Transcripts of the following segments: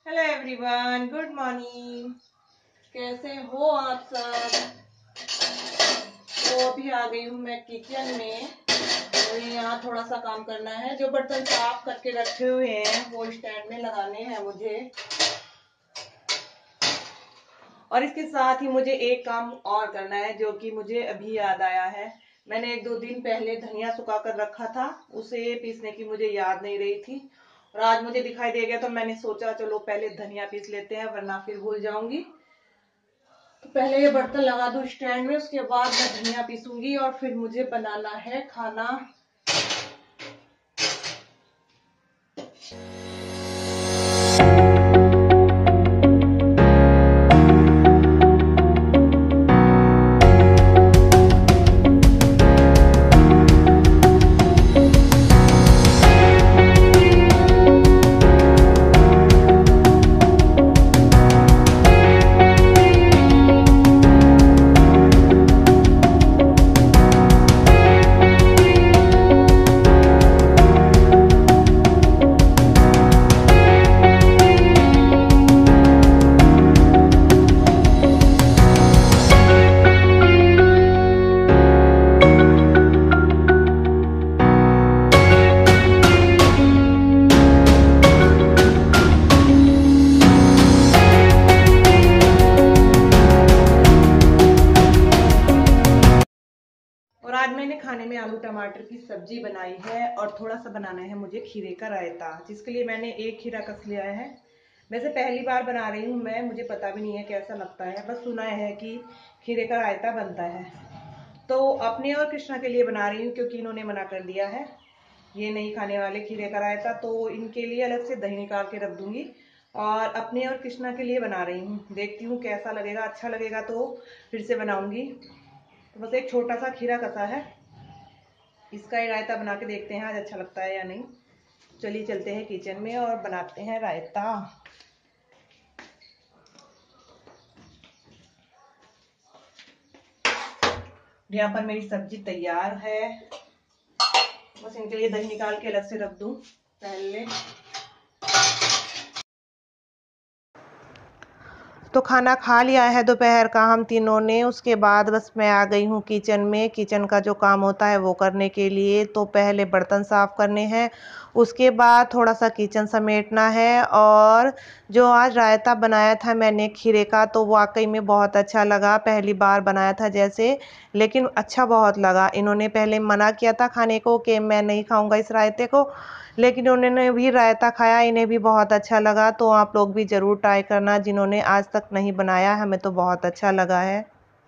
Hello everyone, good morning. कैसे हो आप सब? तो अभी आ गई हूँ मैं किचन में। मुझे यहाँ थोड़ा सा काम करना है। जो बर्तन साफ करके रखे हुए हैं वो स्टैंड में लगाने हैं मुझे, और इसके साथ ही मुझे एक काम और करना है जो कि मुझे अभी याद आया है। मैंने 1-2 दिन पहले धनिया सुखा कर रखा था, उसे पीसने की मुझे याद नहीं रही थी और आज मुझे दिखाई दे गया, तो मैंने सोचा चलो पहले धनिया पीस लेते हैं वरना फिर भूल जाऊंगी। तो पहले ये बर्तन लगा दूं स्टैंड में, उसके बाद मैं धनिया पीसूंगी और फिर मुझे बनाना है खाना। और आज मैंने खाने में आलू टमाटर की सब्जी बनाई है और थोड़ा सा बनाना है मुझे खीरे का रायता, जिसके लिए मैंने एक खीरा कस लिया है। वैसे पहली बार बना रही हूँ मैं, मुझे पता भी नहीं है कैसा लगता है, बस सुना है कि खीरे का रायता बनता है। तो अपने और कृष्णा के लिए बना रही हूँ क्योंकि इन्होंने मना कर दिया है, ये नहीं खाने वाले खीरे का रायता, तो इनके लिए अलग से दही निकाल के रख दूंगी। और अपने और कृष्णा के लिए बना रही हूँ, देखती हूँ कैसा लगेगा। अच्छा लगेगा तो फिर से बनाऊंगी। तो बस एक छोटा सा खीरा कसा है, इसका ही रायता बना के देखते हैं आज अच्छा लगता है या नहीं। चलिए चलते हैं किचन में और बनाते हैं रायता। यहाँ पर मेरी सब्जी तैयार है, बस इनके लिए दही निकाल के अलग से रख दूं पहले। तो खाना खा लिया है दोपहर का हम तीनों ने, उसके बाद बस मैं आ गई हूँ किचन में। किचन का जो काम होता है वो करने के लिए तो पहले बर्तन साफ़ करने हैं, उसके बाद थोड़ा सा किचन समेटना है। और जो आज रायता बनाया था मैंने खीरे का, तो वाकई में बहुत अच्छा लगा। पहली बार बनाया था जैसे, लेकिन अच्छा बहुत लगा। इन्होंने पहले मना किया था खाने को कि मैं नहीं खाऊँगा इस रायते को, लेकिन उन्होंने भी रायता खाया, इन्हें भी बहुत अच्छा लगा। तो आप लोग भी ज़रूर ट्राई करना जिन्होंने आज तक नहीं बनाया, हमें तो बहुत अच्छा लगा है।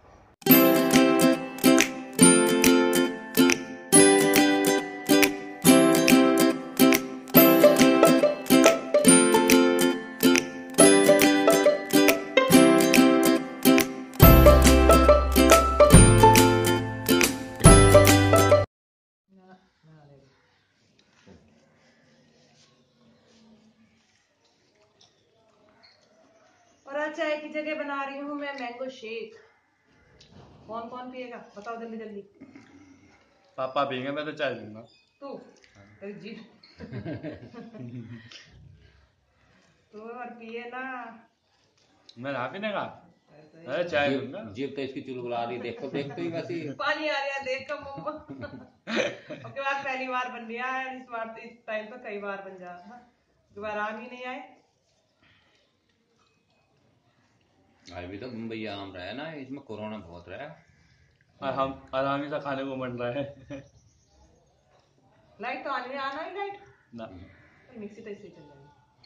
और आज चाय की जगह बना रही हूँ मैं मैंगो शेक। कौन कौन पिएगा बताओ जल्दी जल्दी। पापा पियेंगे, मैं तो चाय लूंगा। तू तेरी जीत तू और पिए ना। मैं ना पीने का, अरे चाय लूंगा। जीभ तो इसकी चुलबुला रही, देखो देखते ही वैसे पानी आ रहा है देख कर मुंह में। अब की बार पहली बार बन गया है, इस बार तो इस टाइम तो कई बार बन जाता, दोबारा आम ही नहीं आए। अभी तो मुंबई आम रहा है ना, इसमें कोरोना बहुत रहा है। और हम आराम से खाने को मन रहा है। लाइट तो आने आना ही लाइट ना तो मिक्सी तो इससे चल जाएगी।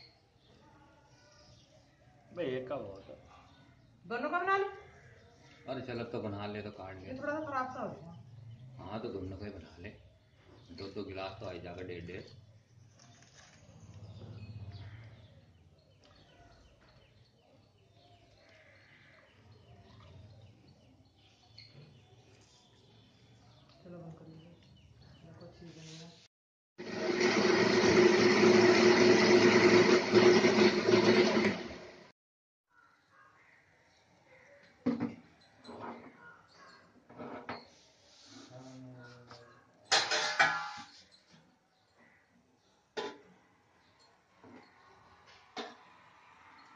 भाई एक का बहुत है। दोनों का बना लो। अरे चलो तो बना ले, तो काट ये ले। थोड़ा सा खराब सा हो गया। हाँ तो दोनों को ही बना ले, दो दो गिलास तो आई जाएगा, 1.5-1.5। चलो बंद कर लीजिए, कुछ चीज़ नहीं है।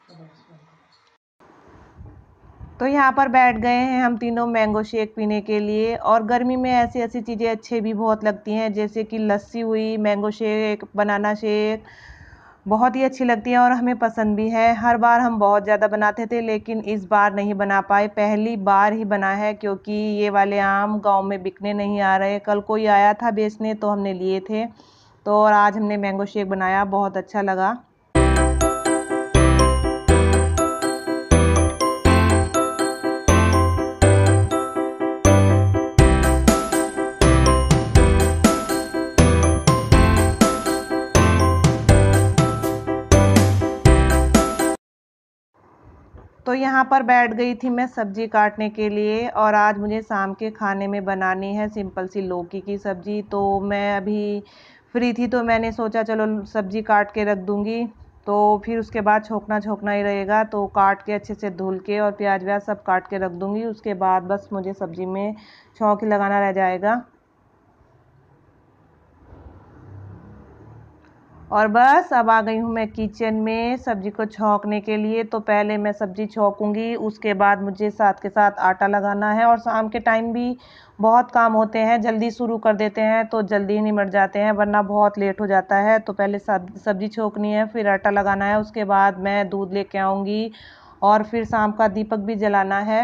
तो यहाँ पर बैठ गए हैं हम तीनों मैंगो शेक पीने के लिए। और गर्मी में ऐसी ऐसी चीज़ें अच्छे भी बहुत लगती हैं, जैसे कि लस्सी हुई, मैंगो शेक, बनाना शेक, बहुत ही अच्छी लगती है और हमें पसंद भी है। हर बार हम बहुत ज़्यादा बनाते थे, लेकिन इस बार नहीं बना पाए, पहली बार ही बना है, क्योंकि ये वाले आम गांव में बिकने नहीं आ रहे। कल कोई आया था बेचने तो हमने लिए थे, तो और आज हमने मैंगो शेक बनाया, बहुत अच्छा लगा। तो यहाँ पर बैठ गई थी मैं सब्जी काटने के लिए, और आज मुझे शाम के खाने में बनानी है सिंपल सी लौकी की सब्जी। तो मैं अभी फ्री थी तो मैंने सोचा चलो सब्जी काट के रख दूँगी, तो फिर उसके बाद छोंकना ही रहेगा। तो काट के अच्छे से धुल के और प्याज व्याज सब काट के रख दूँगी, उसके बाद बस मुझे सब्जी में छौंक लगाना रह जाएगा। और बस अब आ गई हूँ मैं किचन में सब्जी को छौंकने के लिए। तो पहले मैं सब्जी छौंकूंगी, उसके बाद मुझे साथ के साथ आटा लगाना है। और शाम के टाइम भी बहुत काम होते हैं, जल्दी शुरू कर देते हैं तो जल्दी ही निमट जाते हैं, वरना बहुत लेट हो जाता है। तो पहले सब्जी छौंकनी है, फिर आटा लगाना है, उसके बाद मैं दूध लेके आऊँगी और फिर शाम का दीपक भी जलाना है।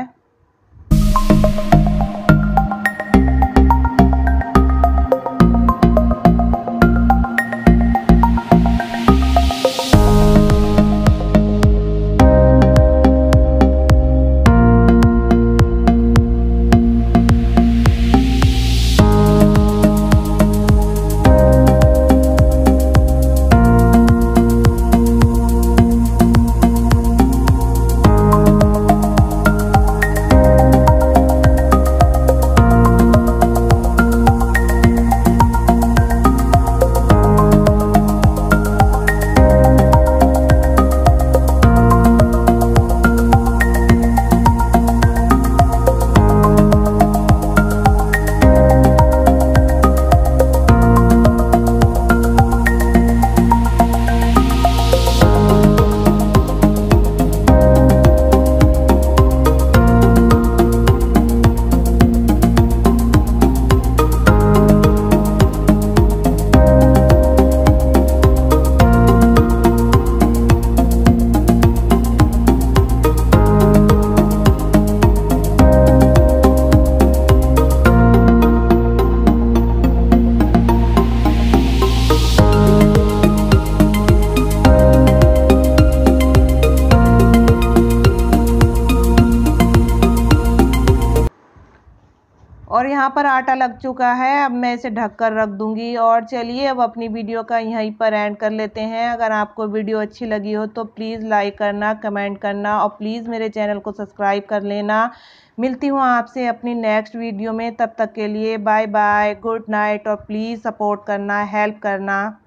और यहाँ पर आटा लग चुका है, अब मैं इसे ढककर रख दूंगी। और चलिए अब अपनी वीडियो का यहीं पर एंड कर लेते हैं। अगर आपको वीडियो अच्छी लगी हो तो प्लीज़ लाइक करना, कमेंट करना और प्लीज़ मेरे चैनल को सब्सक्राइब कर लेना। मिलती हूँ आपसे अपनी नेक्स्ट वीडियो में, तब तक के लिए बाय बाय, गुड नाइट। और प्लीज़ सपोर्ट करना, हेल्प करना।